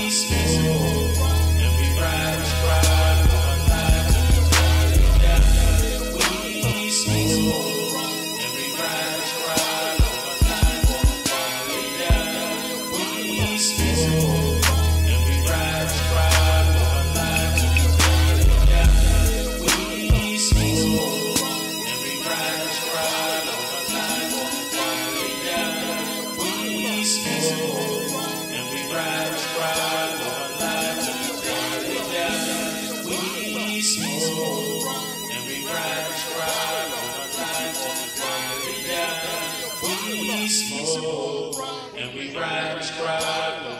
smoke, and we ride and ride all night. We smoke, and we ride and ride all night. We smoke, and we ride and ride all night. We smoke, and we ride and ride all night. We smoke, and we ride and ride all night. We smoke, and we ride and ride all night. We smoke, and we ride and ride.